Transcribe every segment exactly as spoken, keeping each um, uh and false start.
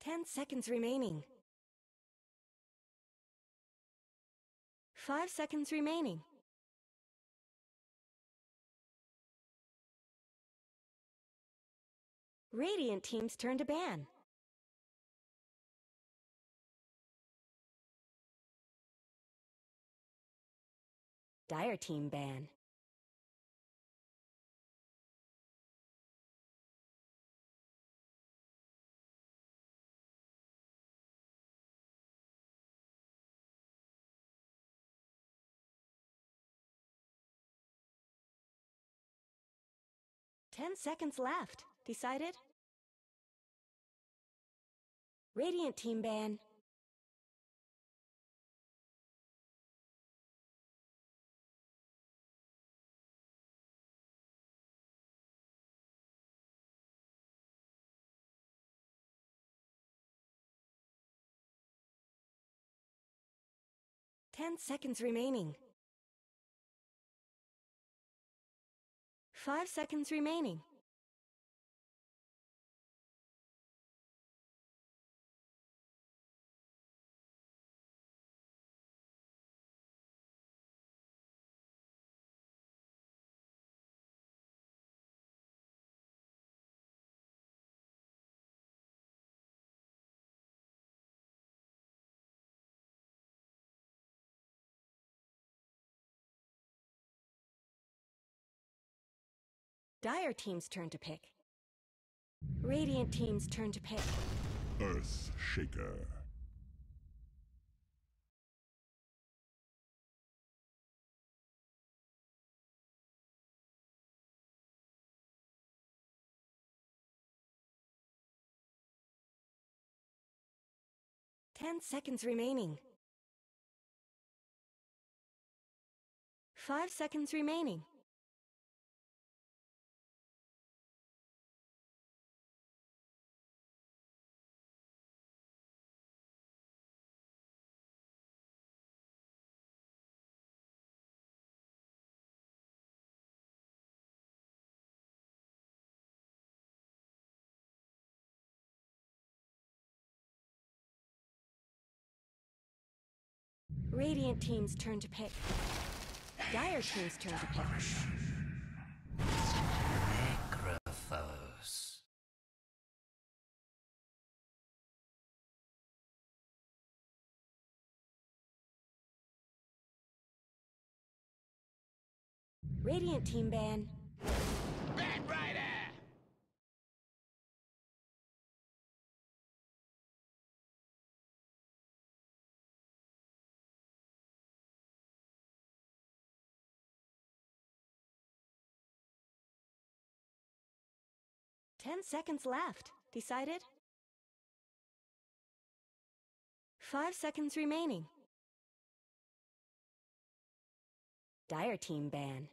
Ten seconds remaining. Five seconds remaining. Radiant team's turn to ban. Dire team ban. Ten seconds left. Decided? Radiant team ban. Ten seconds remaining. Five seconds remaining. Dire team's turn to pick. Radiant team's turn to pick. Earth Shaker. Ten seconds remaining. Five seconds remaining. Radiant team's turn to pick. Dire team's turn to pick. Necrophos. Radiant team ban. Bad Rider! Ten seconds left. Decided? Five seconds remaining. Dire team ban.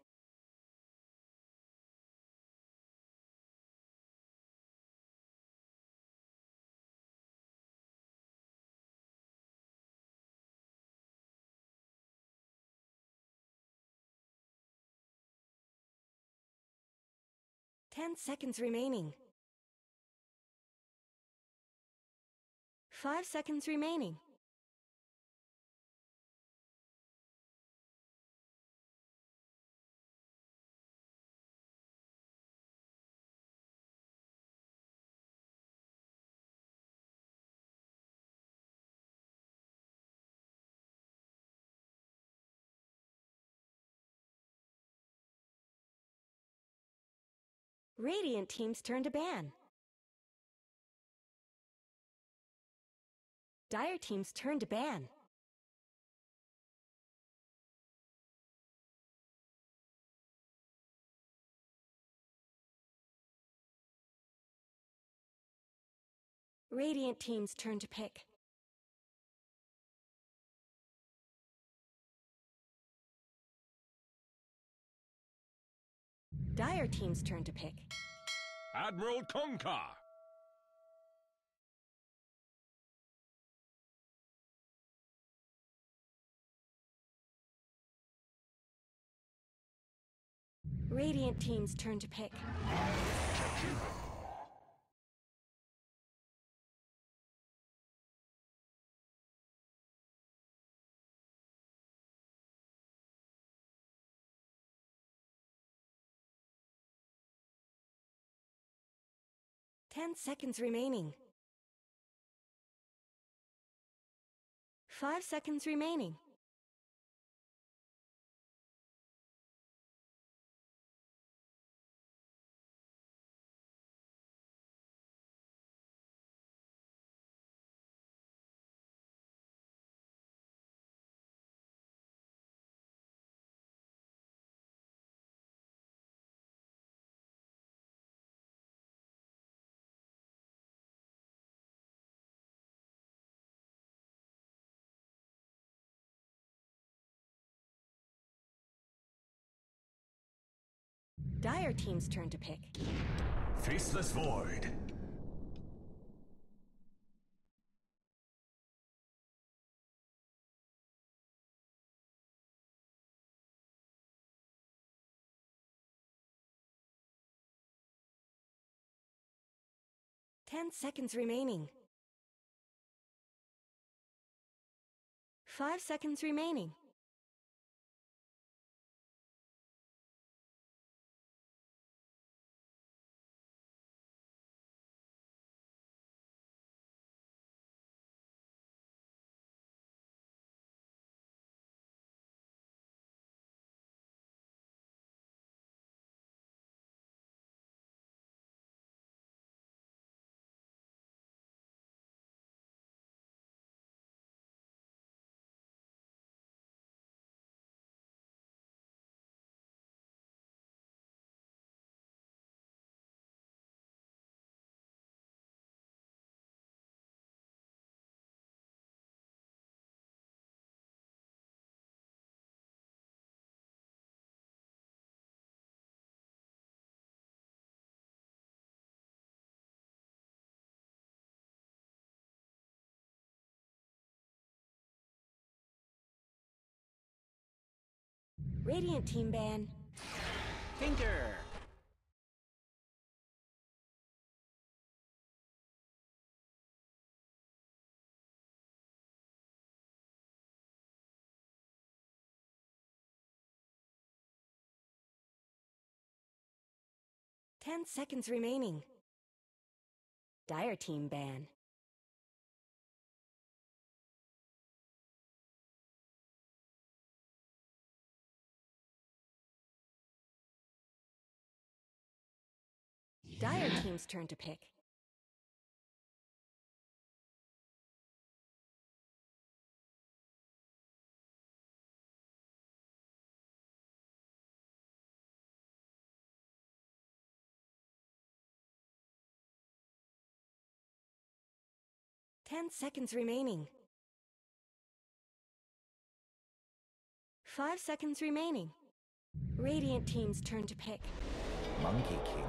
Ten seconds remaining. Five seconds remaining. Radiant team's turn to ban. Dire team's turn to ban. Radiant team's turn to pick. Dire team's turn to pick. Admiral Conker! Radiant team's turn to pick. Ten seconds remaining. Five seconds remaining. Dire team's turn to pick. Faceless Void. Ten seconds remaining. Five seconds remaining. Radiant team ban. Tinker! Ten seconds remaining. Dire team ban. Dire team's turn to pick. Ten seconds remaining. Five seconds remaining. Radiant team's turn to pick. Monkey King.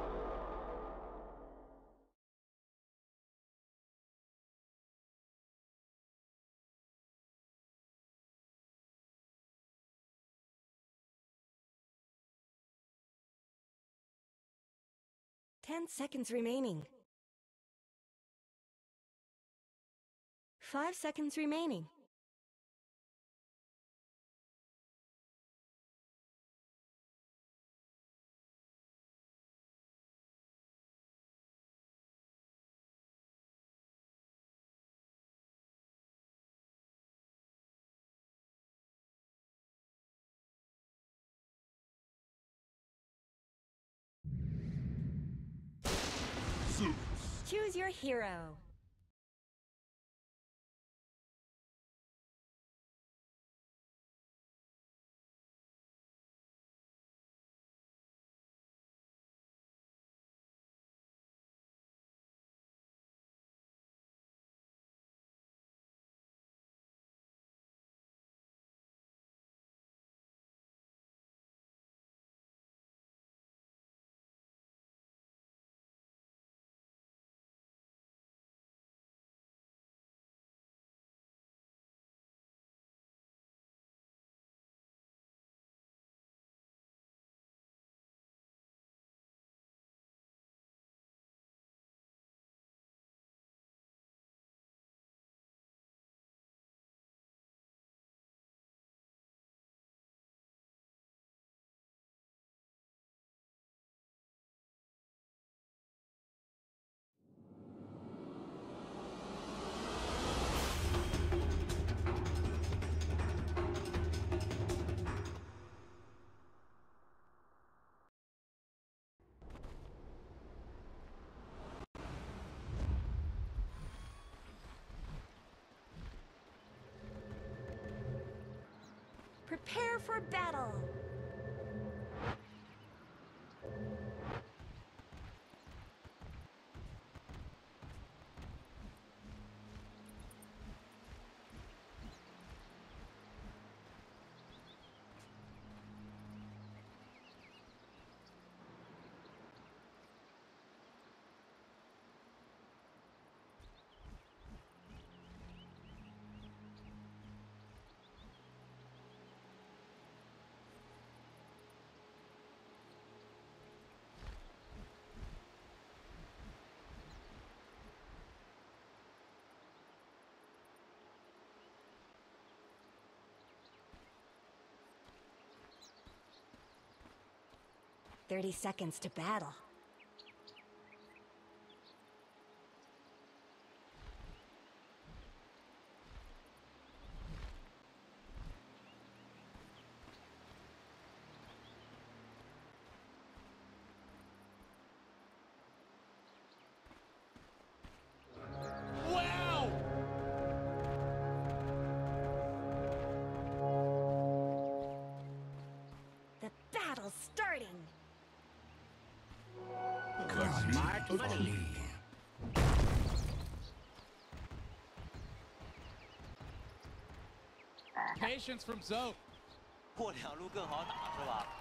Ten seconds remaining. Five seconds remaining. Zeus. Choose your hero. Prepare for battle! Thirty seconds to battle. Wow! The battle's starting! Smart money. Patience from Zoe. 过两路更好打是吧？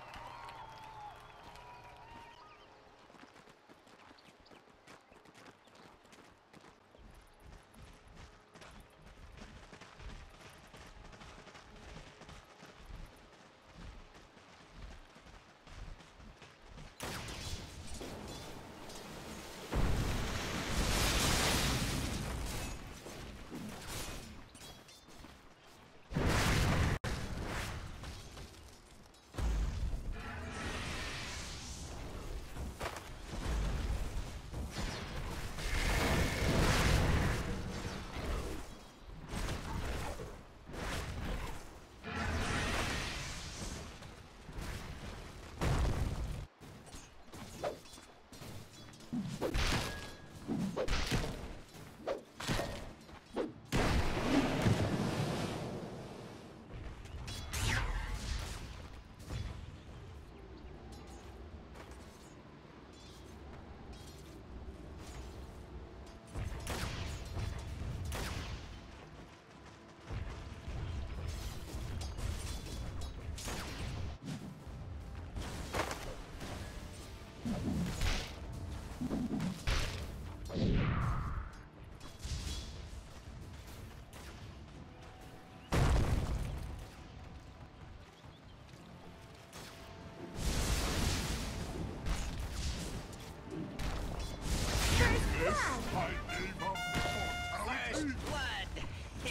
I gave up mortality. Blood.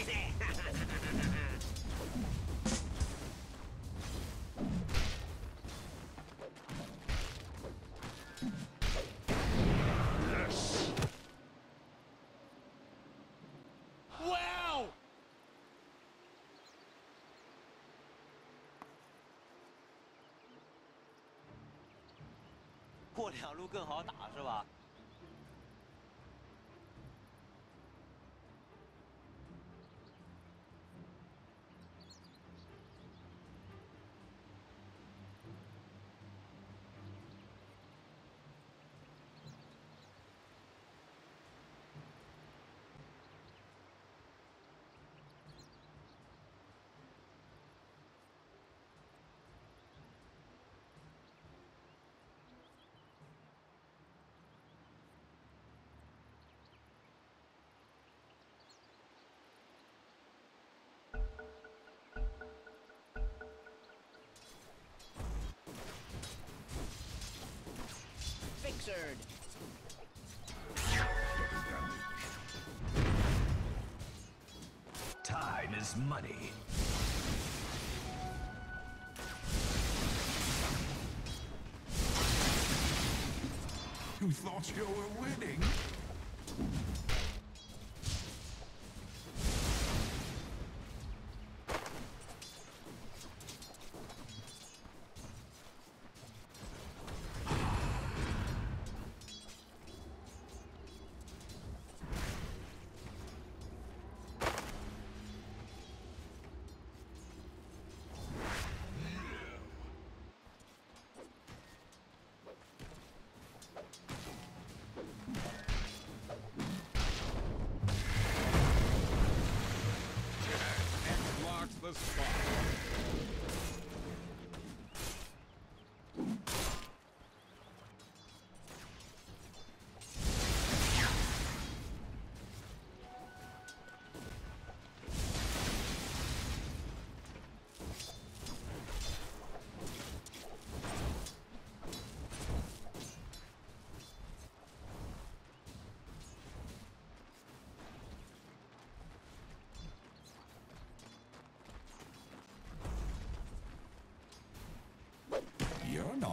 Yes. Wow! 过两路更好打是吧？ Fixered. Time is money. You thought you were winning?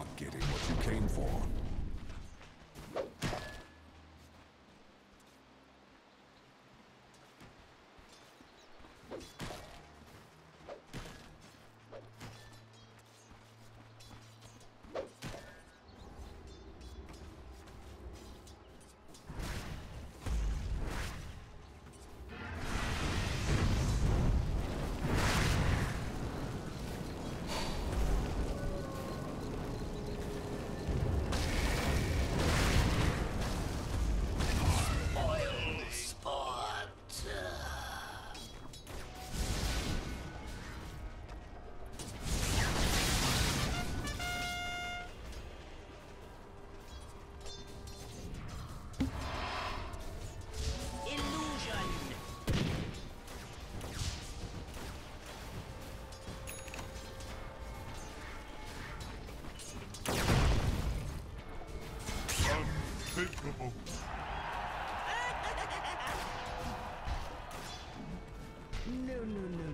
not getting what you came for. Unthinkable. No, no, no.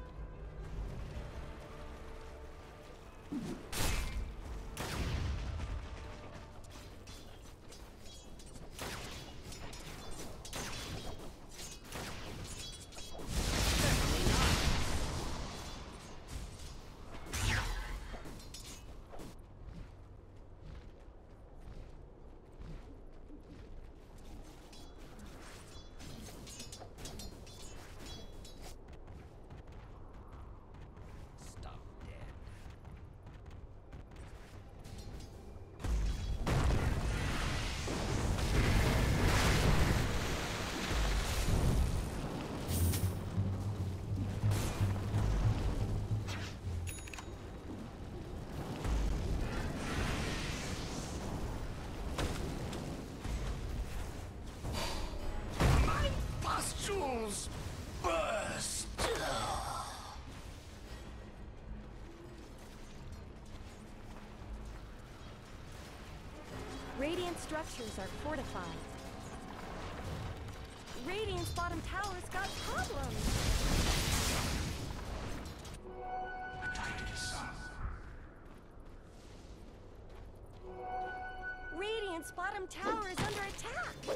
Pustules burst. Radiant structures are fortified. Radiant's bottom tower's got problems. Radiant's bottom tower is under attack.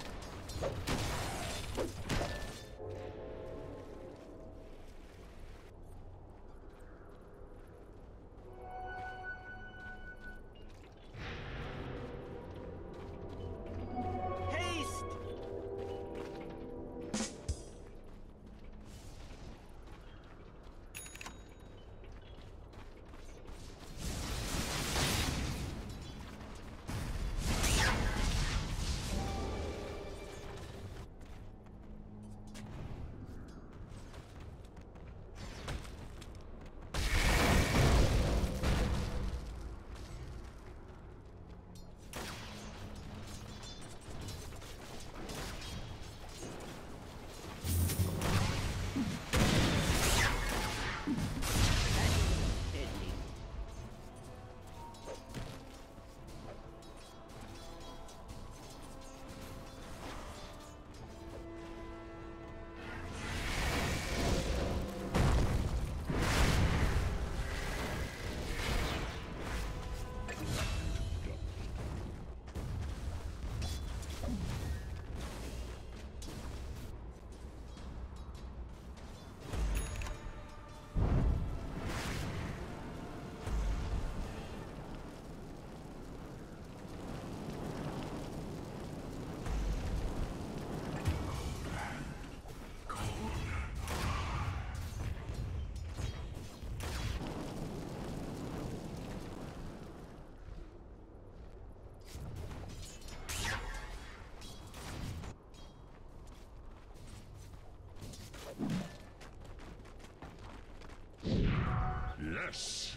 Yes.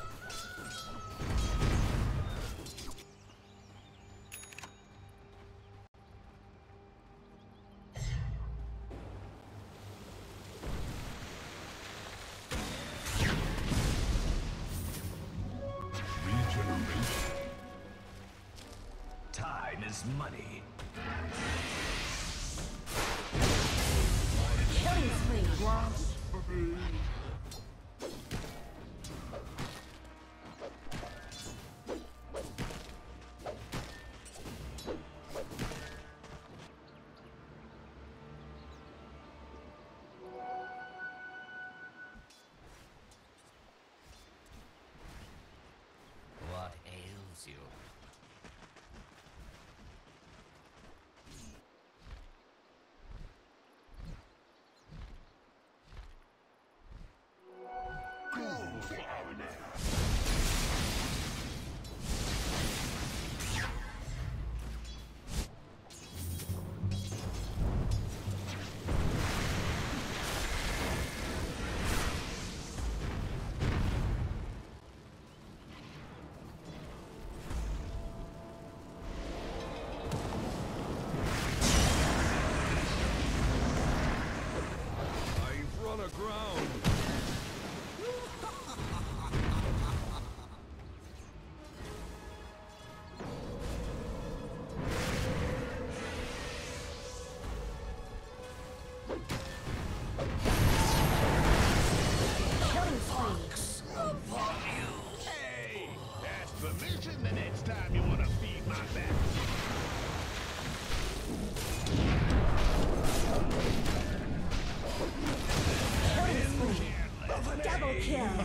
Regeneration. Time is money. Killing spree, Walsh.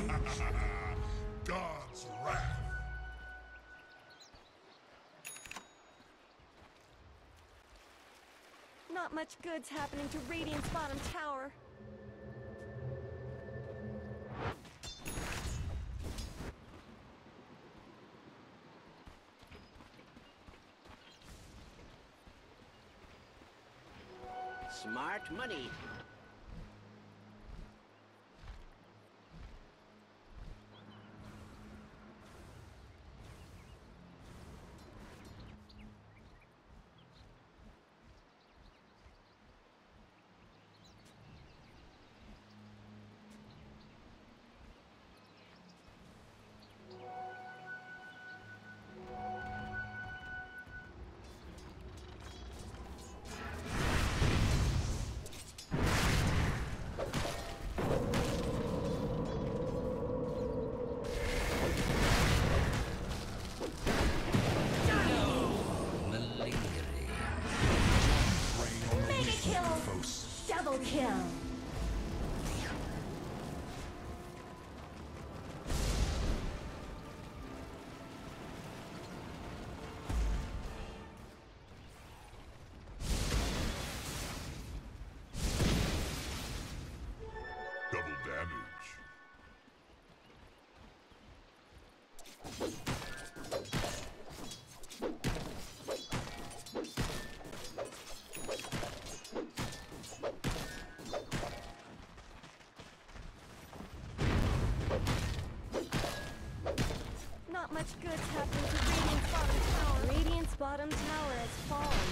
God's wrath. Not much good's happening to Radiant's bottom tower. Smart money. Double kill. Double damage. Not much good's happening to Radiant's bottom tower. Radiant's bottom tower has fallen.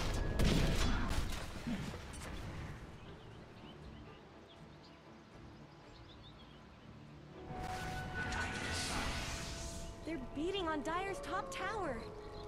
They're beating on Dire's top tower.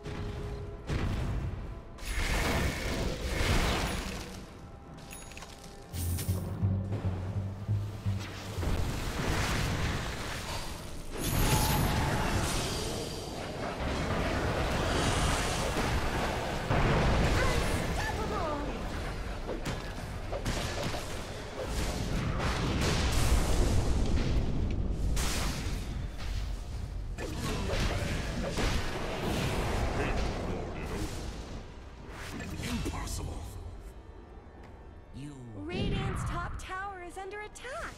Impossible. You Radiant's top tower is under attack.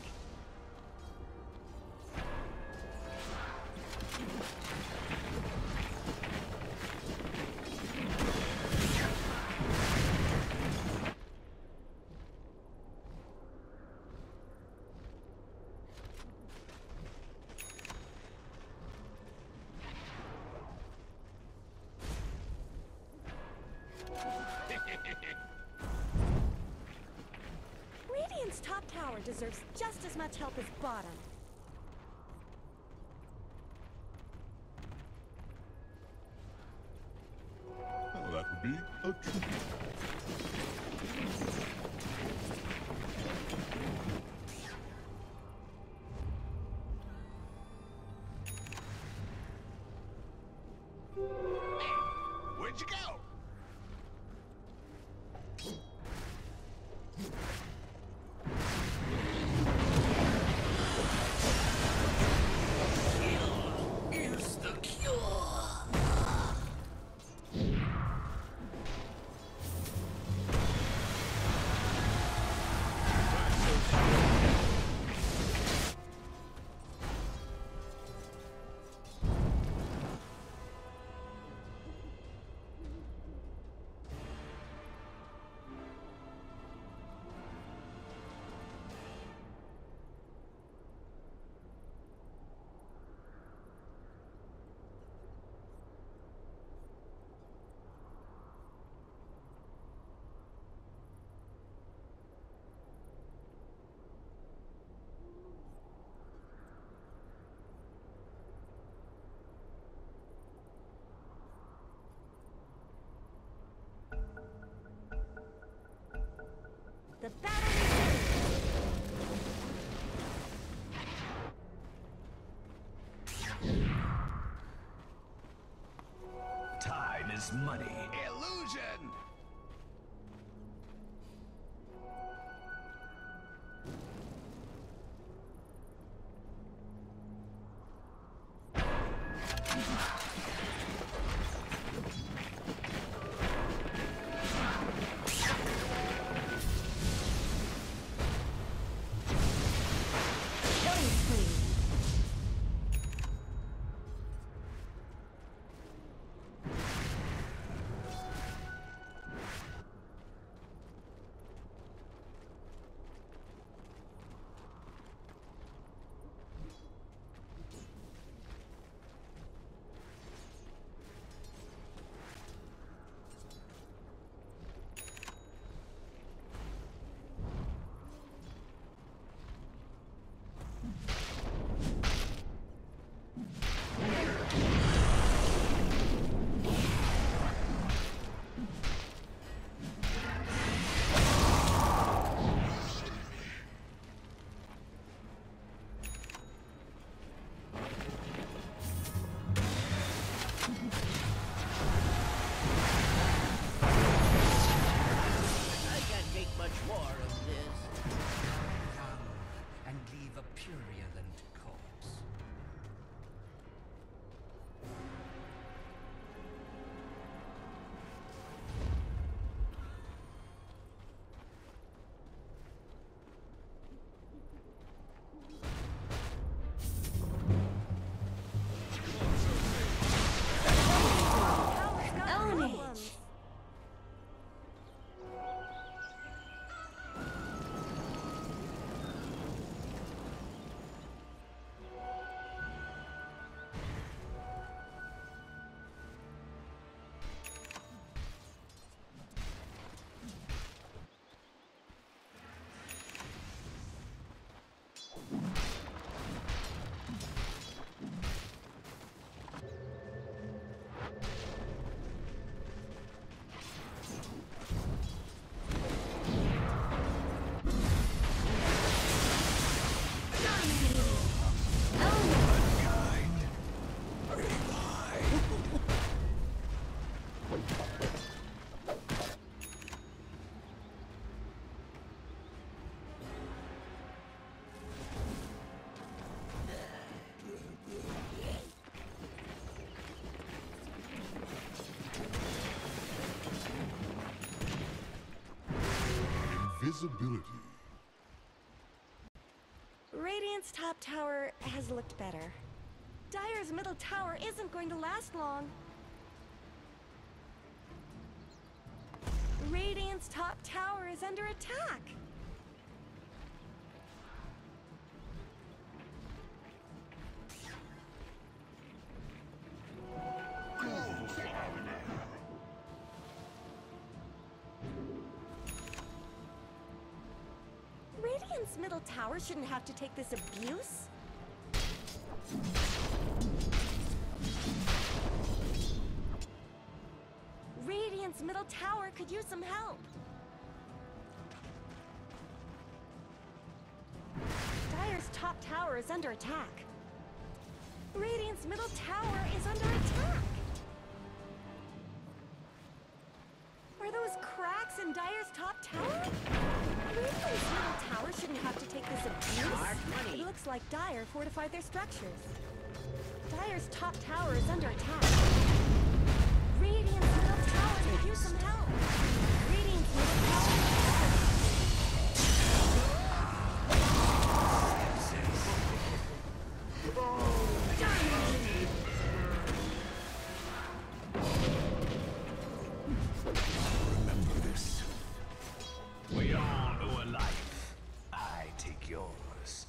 Radiant's top tower deserves just as much help as bottom. Well, that would be a treat. Where'd you go? Is the cure. The battle resumes. Time is money. Illusion! invisibility. Radiant's top tower has looked better. Dire's middle tower isn't going to last long. Radiant's top tower is under attack. Radiant's middle tower shouldn't have to take this abuse. Radiant's middle tower could use some help. Dire's top tower is under attack. Radiant's middle tower is under attack. Are those cracks in Dire's top tower? Radiant's middle tower shouldn't have to take this abuse. Smart money. It looks like Dire fortified their structures. Dire's top tower is under attack. Radiant's middle tower could use some help. Radiant's middle tower. Remember this. We all owe a life. I take yours.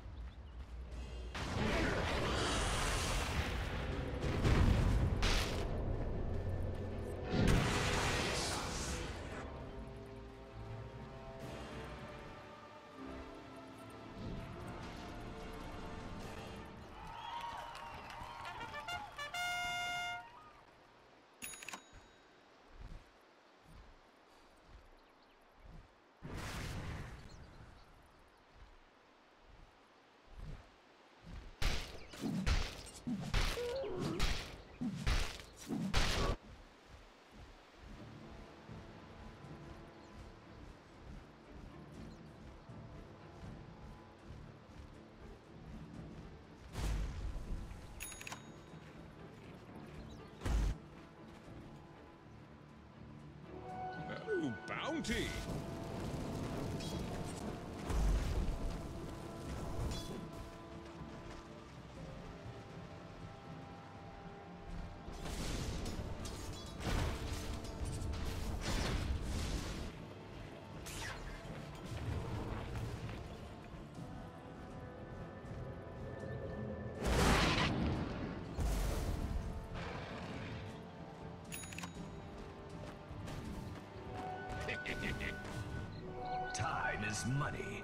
Oh, bounty! Time is money.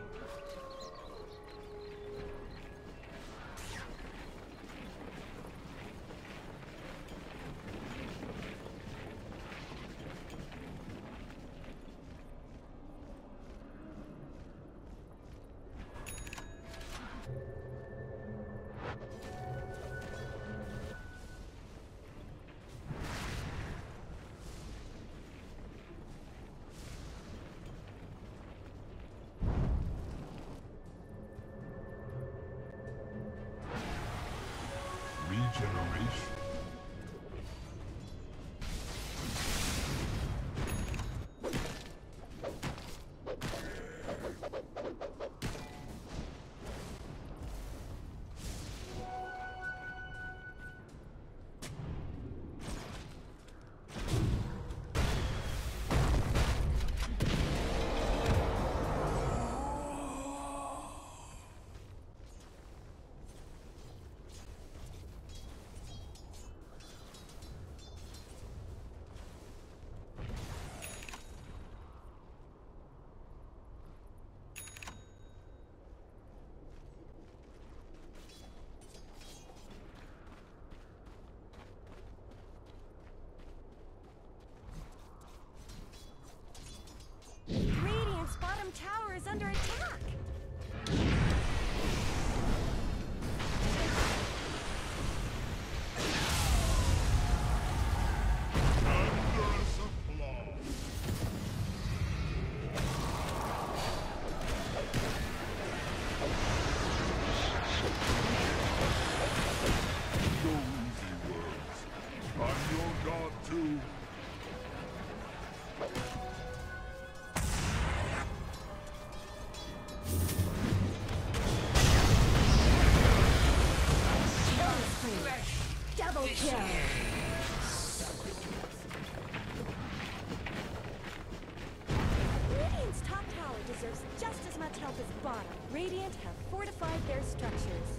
much health as bottom. Radiant have fortified their structures.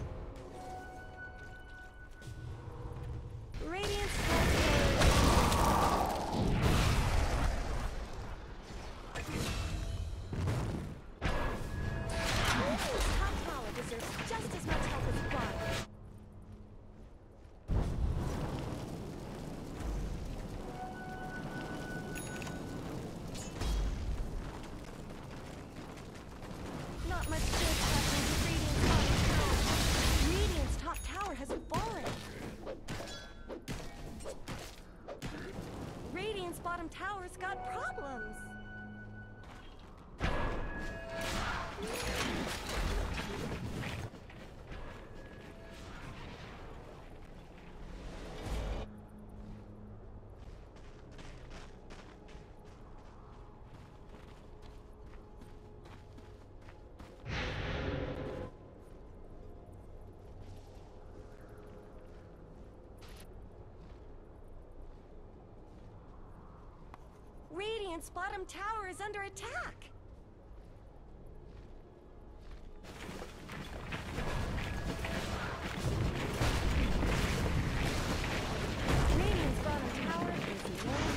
Radiant's top Radiant's top tower deserves just as much help as bottom. Not much good happening to Radiant's bottom tower. Radiant's top tower has fallen. Radiant's bottom tower's got problems. Radiant's bottom tower is under attack. Radiant's bottom tower is no more.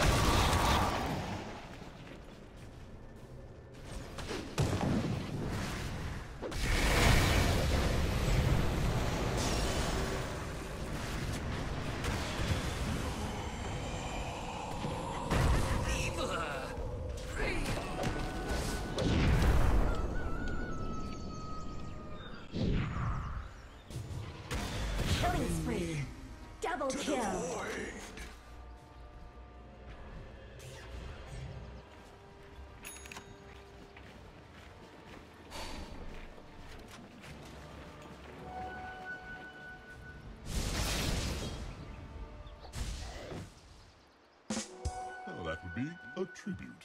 Killing spree. Double kill. Well, that would be a tribute.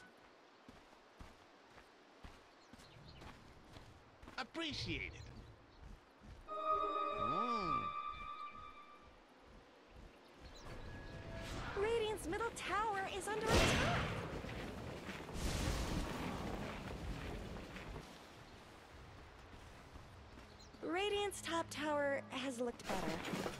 Appreciate it. Radiant's middle tower is under attack. Radiant's top tower has looked better.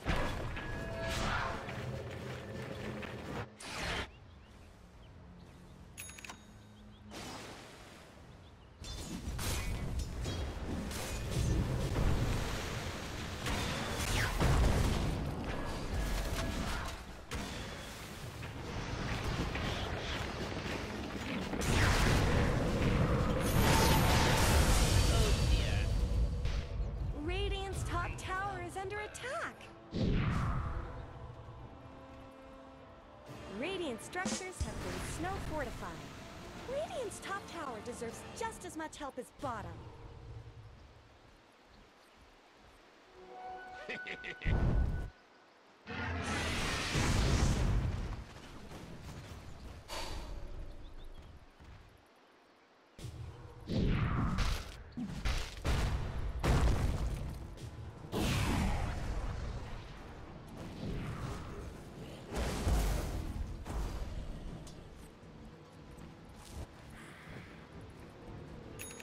Radiant's top tower is under attack. Radiant structures have been snow fortified. Radiant's top tower deserves just as much help as bottom.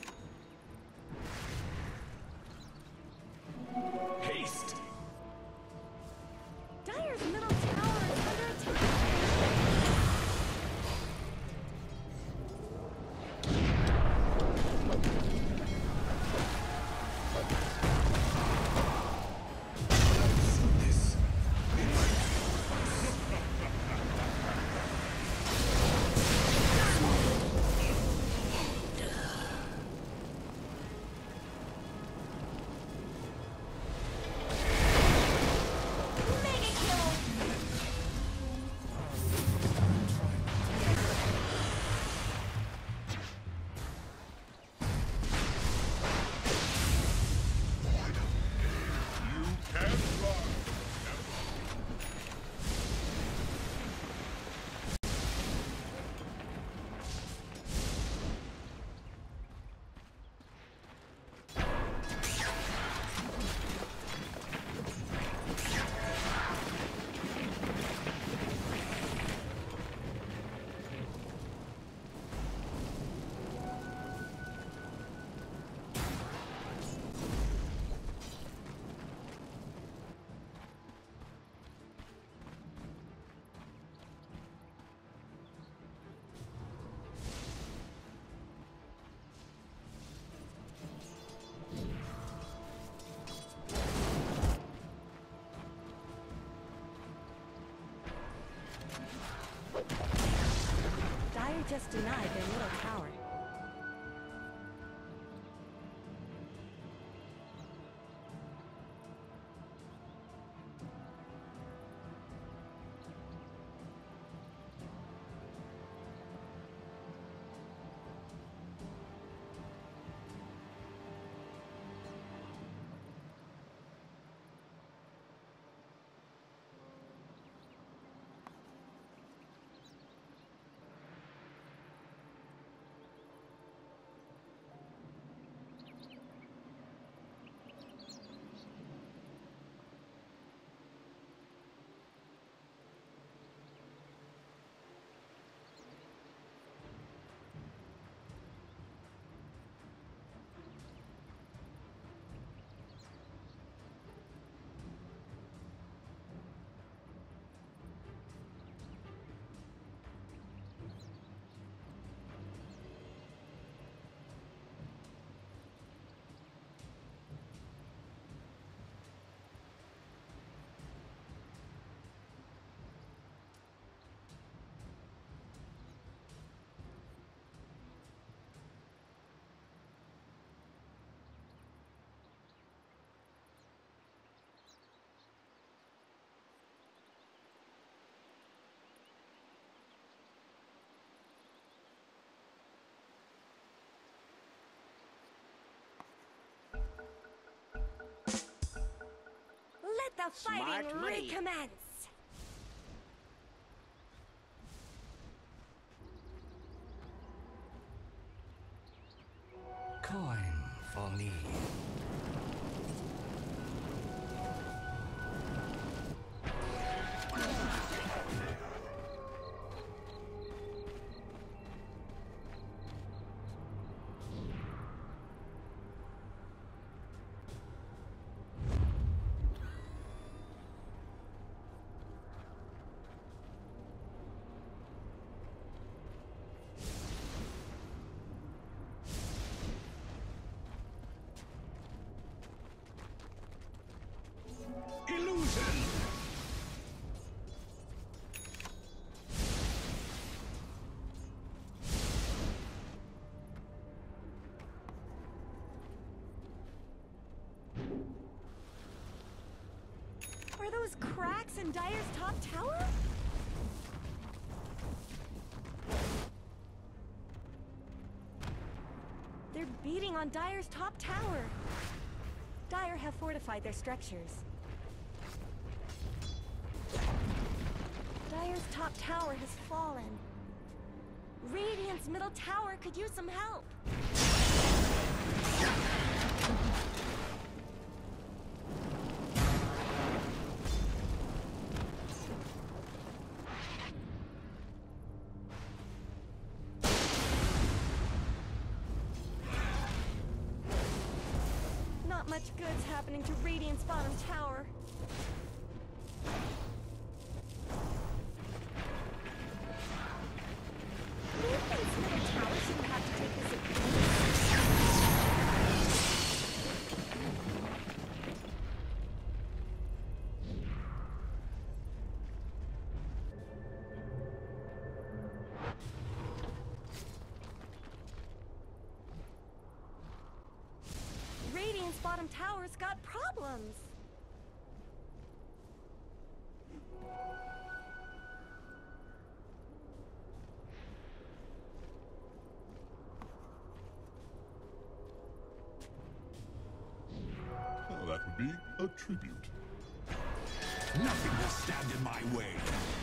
Haste. Dire just denied their middle tower. Let the fighting Smart money. recommence! Coin for me. Illusion! Are those cracks in Dire's top tower? They're beating on Dire's top tower. Dire have fortified their structures. Dire's top tower has fallen. Radiant's middle tower could use some help. Not much good's happening to Radiant's bottom tower. Radiant's middle tower shouldn't have to take this abuse. Radiant's bottom tower's got problems. Oh, that would be a tribute. Nothing will stand in my way.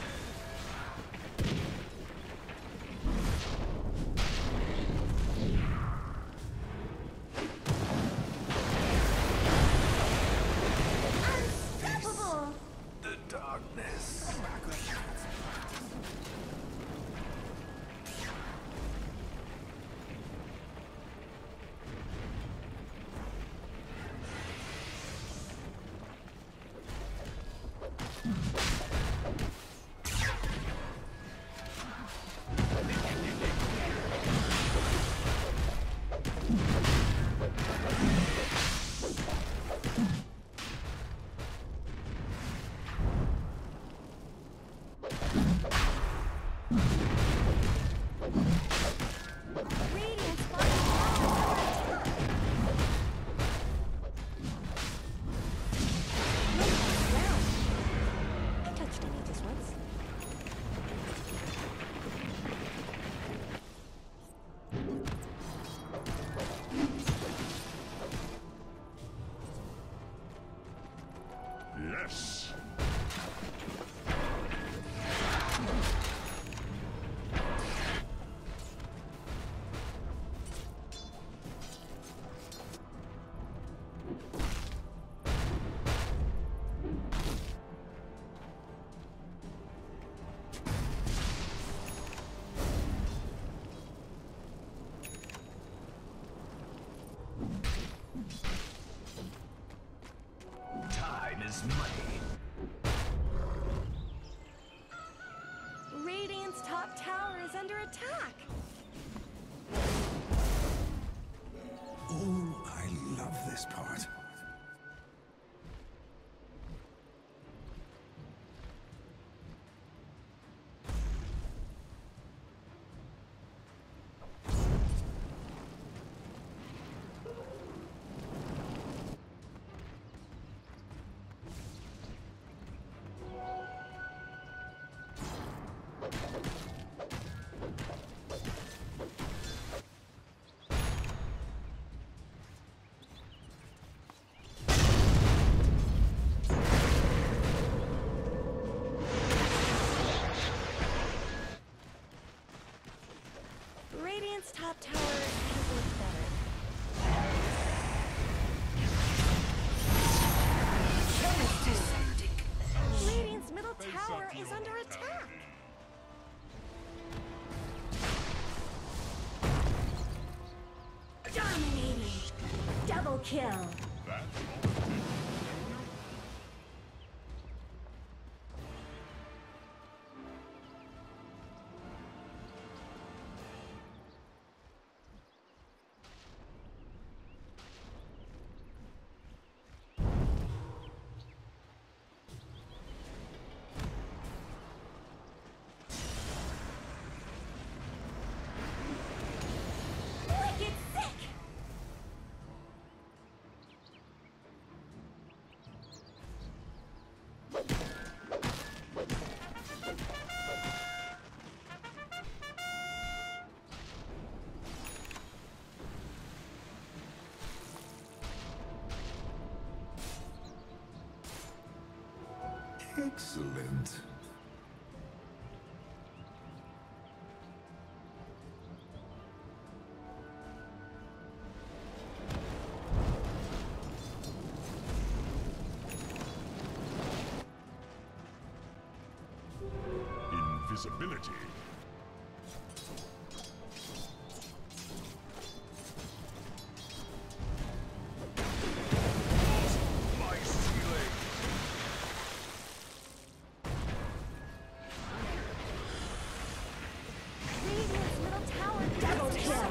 Unstoppable! The darkness. this! Time is money. Radiant's top tower is under attack. Oh, I love this part. Radiant's top tower has looked better. Radiant's middle tower is under attack. Dominating. Double kill. Wicked sick. Excellent. Invisibility. My ceiling. Radiant's middle tower double kill.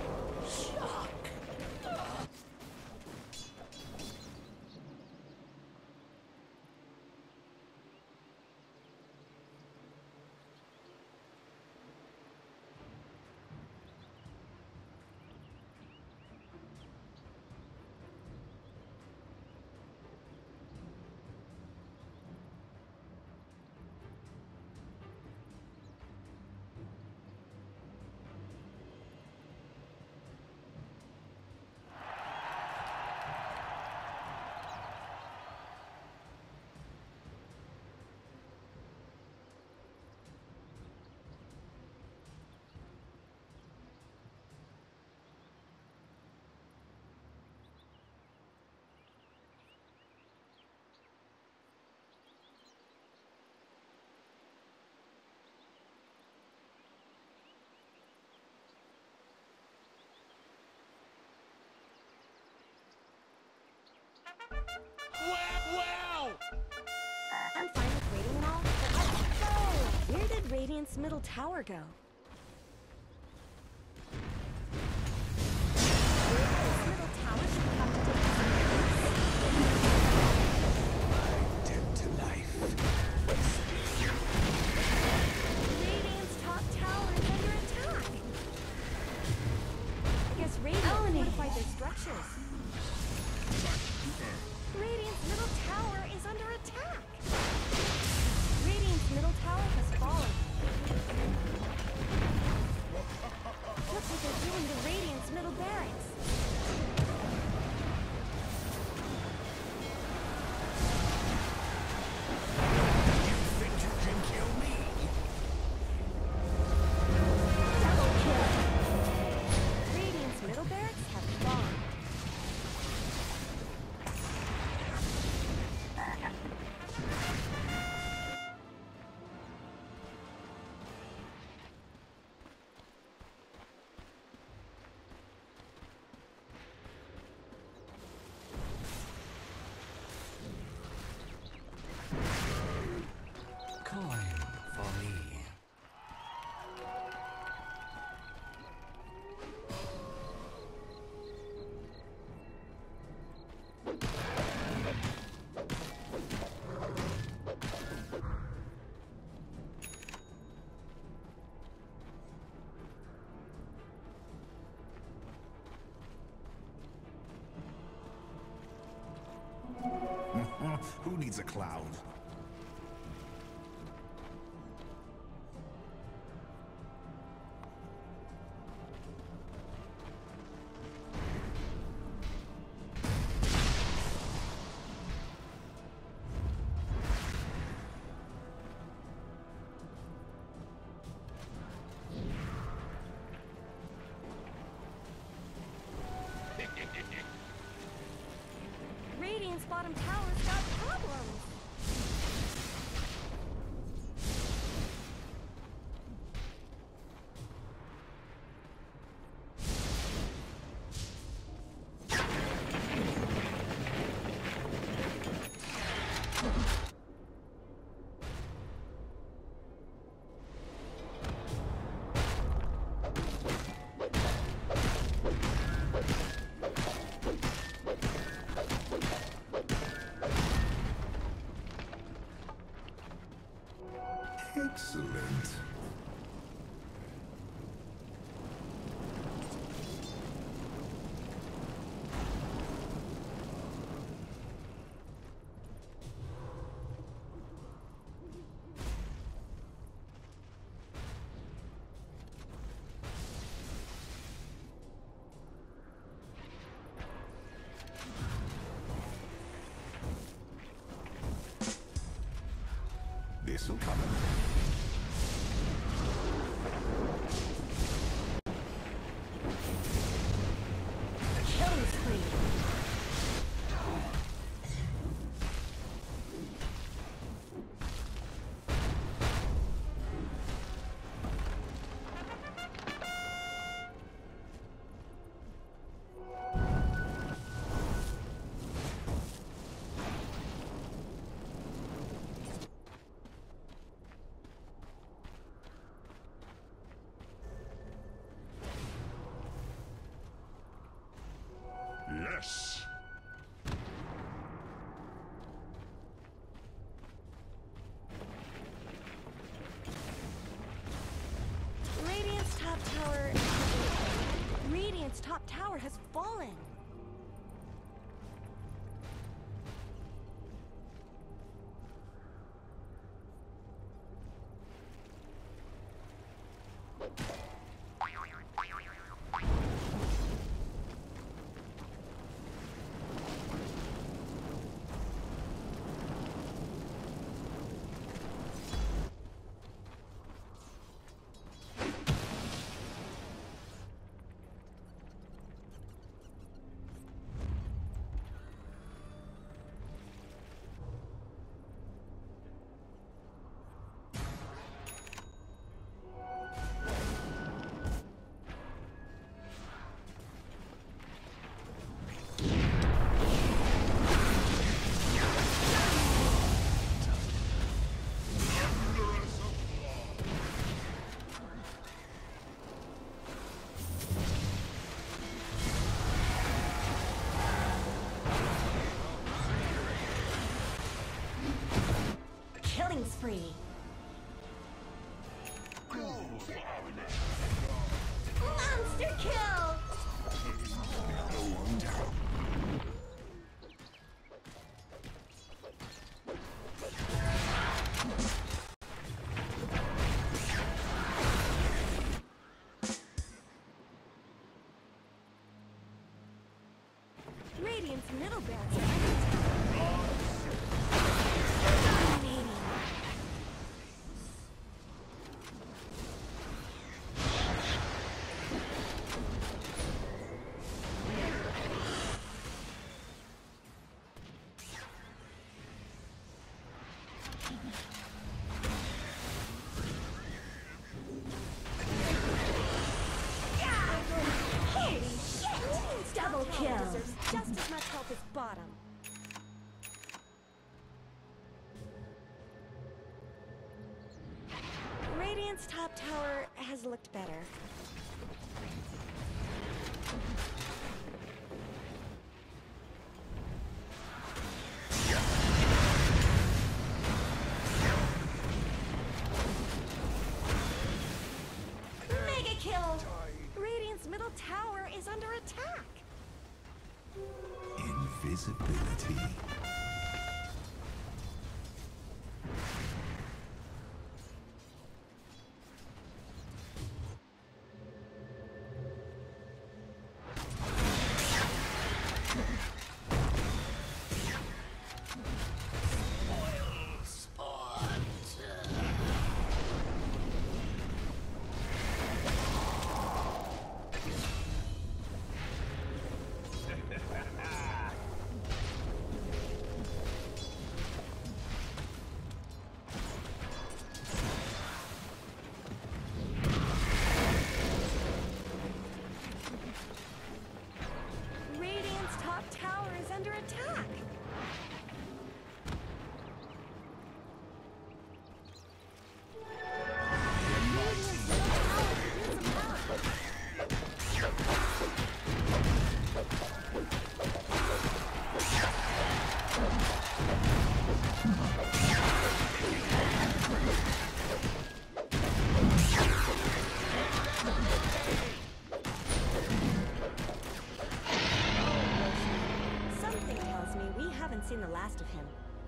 Wow! I'm fine with waiting and all, but let's go! Where did Radiant's middle tower go? Radiant's middle tower should have to take Dead to life. Radiant's top tower is under attack. I guess Radiant fortified their structures. Radiant's middle tower is under attack. Radiant's middle tower has fallen. Looks like they're doing the Radiant's middle barracks. Who needs a cloud? Radiant's bottom tower's got problems. Excellent. This'll come in. Killing spree. Yes. Radiant's top tower. Radiant's top tower has fallen. Killing spree. Monster kill! Radiant's middle barracks are dominating. Holy shit! Double kill! Deserves just as much help as bottom. Radiant's top tower has looked better. Mega kill! Radiant's middle tower is under attack. Invisibility. haven't seen the last of him.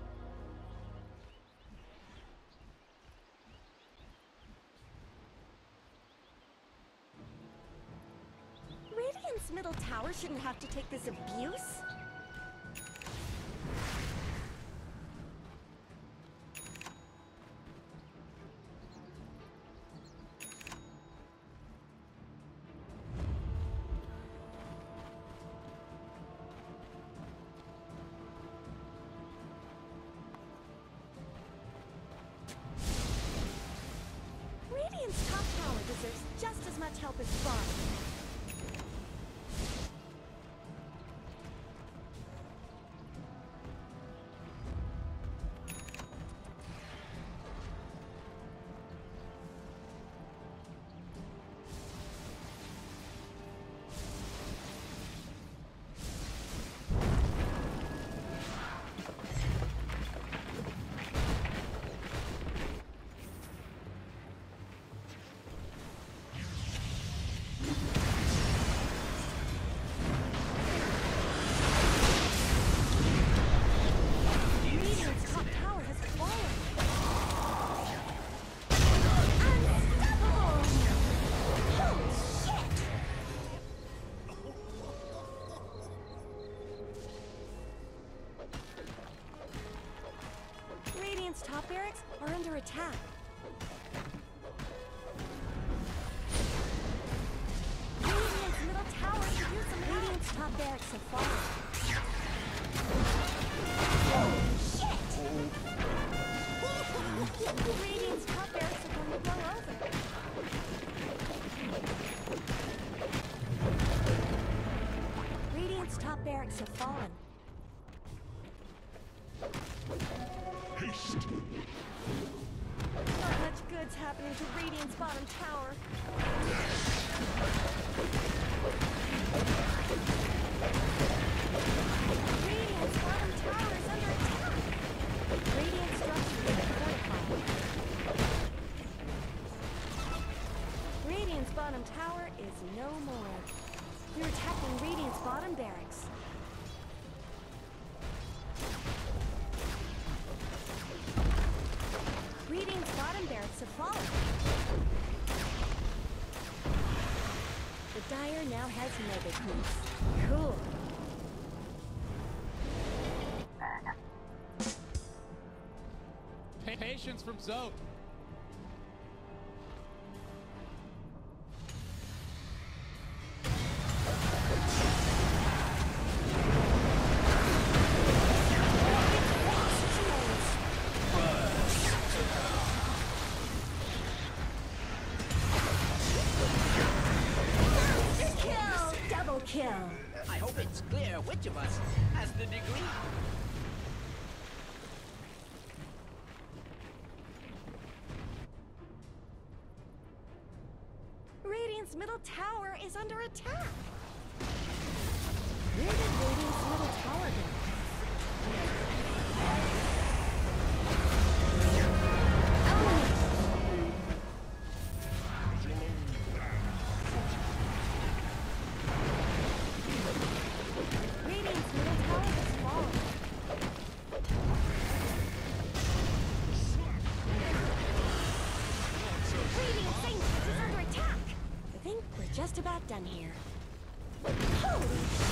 Radiant's middle tower shouldn't have to take this abuse. Radiant's top tower deserves just as much help as bottom. Radiant's top barracks are under attack. Radiant's middle tower could use some help. Radiant's top barracks have fallen. Oh, shit! Radiant's top barracks are going to blow over. Radiant's top barracks have fallen. Haste! Not much good's happening to Radiant's bottom tower. Radiant's bottom tower is under attack. Radiant structures are fortified. Radiant's bottom tower is no more. You're attacking Radiant's bottom barracks. Radiant's bottom barracks have fallen. The Dire now has mega creeps. Cool. Pa- Patience from Zoe. Kill. I hope it's clear which of us has the degree. Radiant's middle tower is under attack. Where did Radiant's middle tower go? Radiant's middle tower has fallen. Radiant Saint is under attack. I think we're just about done here. Holy